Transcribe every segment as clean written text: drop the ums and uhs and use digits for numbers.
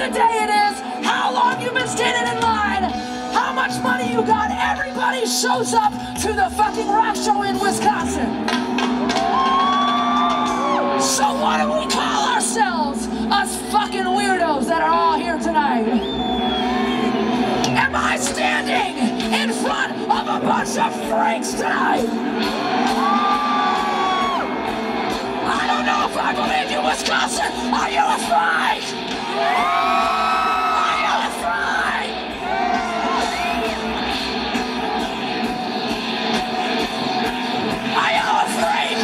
the day it is, how long you've been standing in line, how much money you got. Everybody shows up to the fucking rock show in Wisconsin. So what do we call ourselves? Us fucking weirdos that are all here tonight. Am I standing in front of a bunch of freaks tonight? I don't know if I believe you, Wisconsin. Are you afraid? Are you afraid? Are you afraid?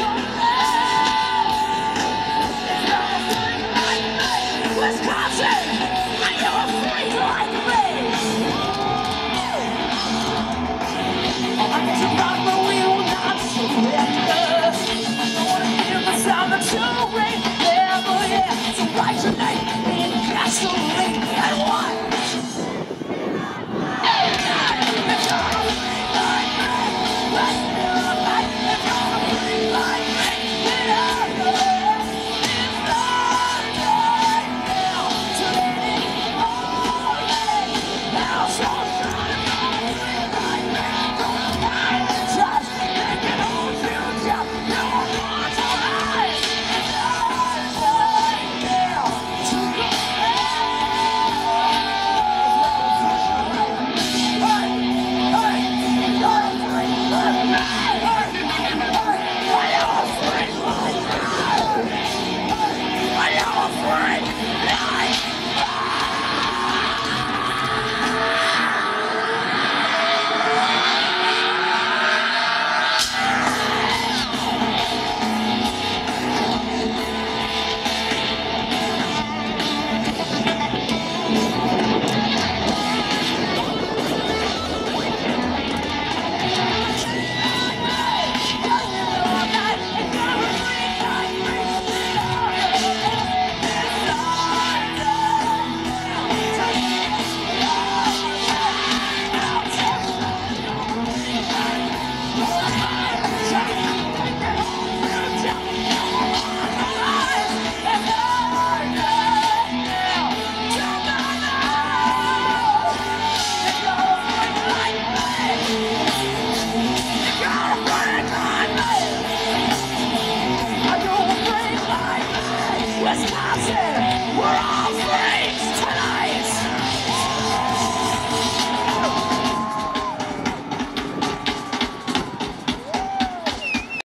Wisconsin!